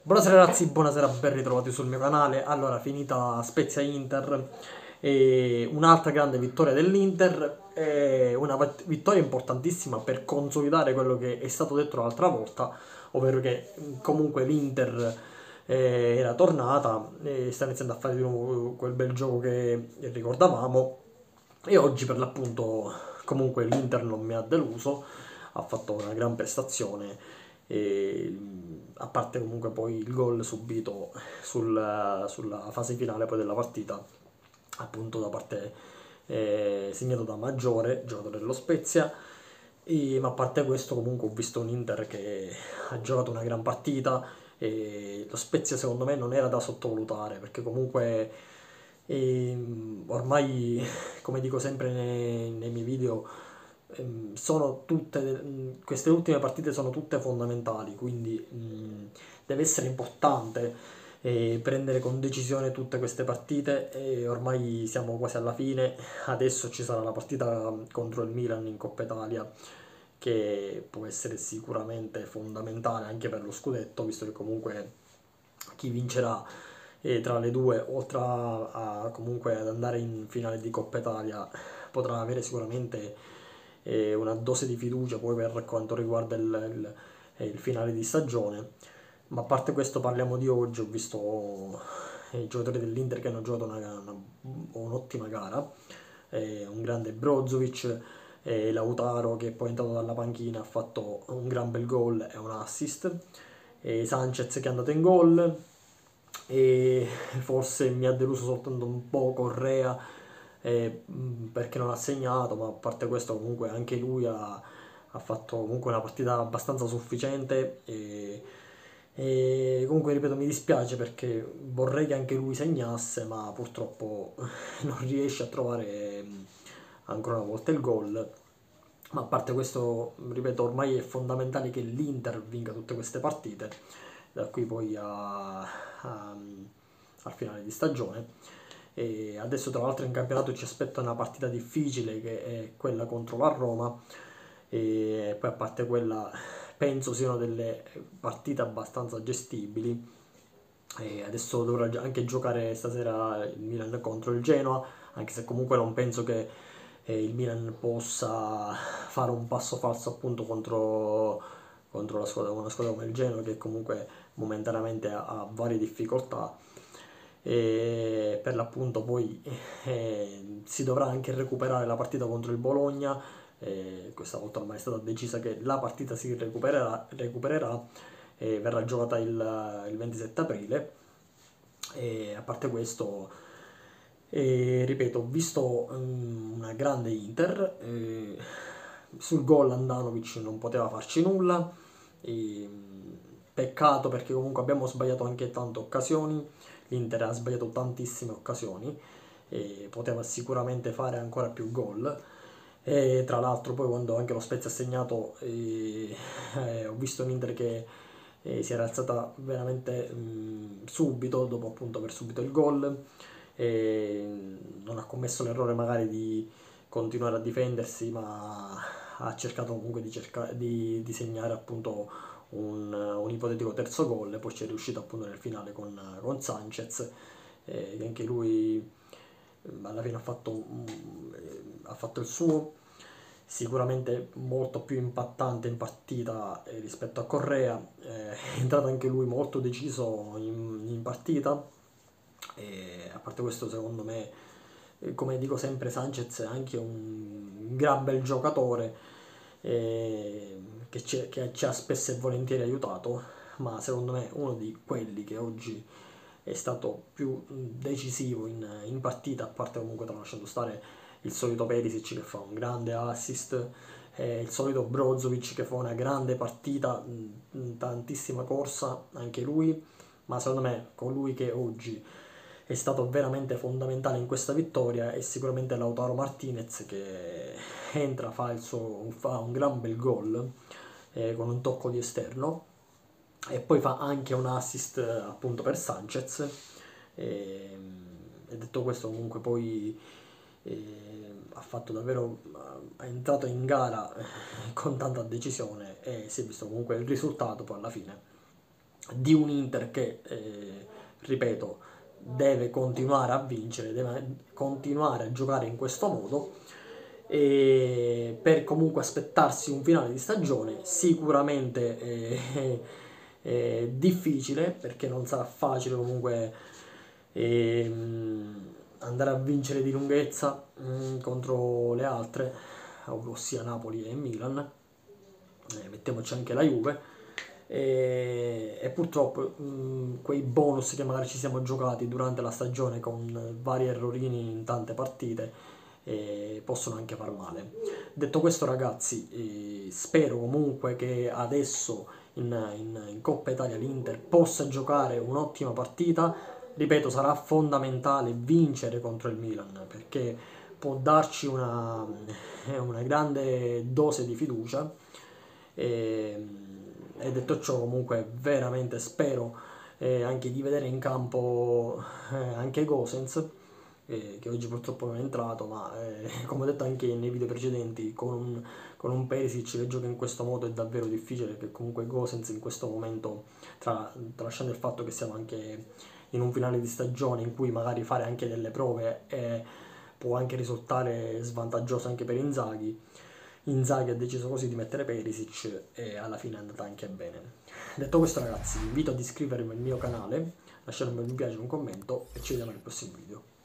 Buonasera ragazzi, buonasera, ben ritrovati sul mio canale. Allora, finita Spezia-Inter, e un'altra grande vittoria dell'Inter, e una vittoria importantissima per consolidare quello che è stato detto l'altra volta, ovvero che comunque l'Inter era tornata e sta iniziando a fare di nuovo quel bel gioco che ricordavamo. E oggi per l'appunto comunque l'Inter non mi ha deluso, ha fatto una gran prestazione e a parte comunque poi il gol subito sulla fase finale poi della partita, appunto da parte segnato da Maggiore, giocatore dello Spezia. Ma a parte questo comunque ho visto un Inter che ha giocato una gran partita e lo Spezia secondo me non era da sottovalutare perché comunque ormai, come dico sempre nei miei video, sono tutte, queste ultime partite sono tutte fondamentali, quindi deve essere importante prendere con decisione tutte queste partite e ormai siamo quasi alla fine. Adesso ci sarà la partita contro il Milan in Coppa Italia che può essere sicuramente fondamentale anche per lo scudetto, visto che comunque chi vincerà tra le due, oltre comunque ad andare in finale di Coppa Italia, potrà avere sicuramente una dose di fiducia poi per quanto riguarda il finale di stagione. Ma a parte questo parliamo di oggi, ho visto i giocatori dell'Inter che hanno giocato un'ottima gara, un grande Brozovic, Lautaro che poi è entrato dalla panchina ha fatto un gran bel gol e un assist, Sanchez che è andato in gol, e forse mi ha deluso soltanto un po' Correa perché non ha segnato, ma a parte questo comunque anche lui ha fatto comunque una partita abbastanza sufficiente e comunque ripeto mi dispiace perché vorrei che anche lui segnasse, ma purtroppo non riesce a trovare ancora una volta il gol. Ma a parte questo, ripeto, ormai è fondamentale che l'Inter vinca tutte queste partite, da qui poi al finale di stagione. E adesso tra l'altro in campionato ci aspetta una partita difficile che è quella contro la Roma, e poi a parte quella penso siano delle partite abbastanza gestibili. E adesso dovrà anche giocare stasera il Milan contro il Genoa, anche se comunque non penso che il Milan possa fare un passo falso appunto contro una squadra come il Genoa che comunque momentaneamente ha varie difficoltà. E per l'appunto poi si dovrà anche recuperare la partita contro il Bologna. Questa volta ormai è stata decisa che la partita si recupererà e verrà giocata il 27 aprile. E a parte questo, ripeto, ho visto una grande Inter, sul gol Andanovic non poteva farci nulla, e, peccato perché comunque abbiamo sbagliato anche tante occasioni, l'Inter ha sbagliato tantissime occasioni e poteva sicuramente fare ancora più gol. E tra l'altro poi quando anche lo Spezia ha segnato ho visto un'Inter che si era alzata veramente subito dopo appunto aver subito il gol e non ha commesso l'errore magari di continuare a difendersi, ma ha cercato comunque di segnare appunto un ipotetico terzo gol e poi ci è riuscito appunto nel finale con Sanchez, che anche lui alla fine ha fatto il suo, sicuramente molto più impattante in partita rispetto a Correa, è entrato anche lui molto deciso in partita e a parte questo secondo me, come dico sempre, Sanchez è anche un gran bel giocatore che ci ha spesso e volentieri aiutato, ma secondo me uno di quelli che oggi è stato più decisivo in partita, a parte comunque tralasciando stare il solito Perisic che fa un grande assist, il solito Brozovic che fa una grande partita, tantissima corsa anche lui, ma secondo me colui che oggi è stato veramente fondamentale in questa vittoria è sicuramente Lautaro Martinez che entra, fa un gran bel gol con un tocco di esterno e poi fa anche un assist appunto per Sanchez. E, e detto questo comunque poi ha fatto davvero, è entrato in gara con tanta decisione e si è visto comunque il risultato poi alla fine di un Inter che, ripeto, deve continuare a vincere, deve continuare a giocare in questo modo, e per comunque aspettarsi un finale di stagione sicuramente difficile, perché non sarà facile comunque andare a vincere di lunghezza contro le altre, ossia Napoli e Milan, mettiamoci anche la Juve, e purtroppo quei bonus che magari ci siamo giocati durante la stagione con vari errorini in tante partite possono anche far male. Detto questo, ragazzi, spero comunque che adesso in Coppa Italia l'Inter possa giocare un'ottima partita. Ripeto, sarà fondamentale vincere contro il Milan, perché può darci una grande dose di fiducia. E, e detto ciò, comunque veramente spero anche di vedere in campo anche Gosens, che oggi purtroppo non è entrato, ma come ho detto anche nei video precedenti, con un Perisic che gioca in questo modo è davvero difficile, perché comunque Gosens in questo momento, tralasciando il fatto che siamo anche in un finale di stagione in cui magari fare anche delle prove può anche risultare svantaggioso anche per Inzaghi. Inzaghi ha deciso così di mettere Perisic e alla fine è andata anche bene. Detto questo, ragazzi, vi invito ad iscrivervi al mio canale, lasciare un bel mi piace, un commento e ci vediamo nel prossimo video.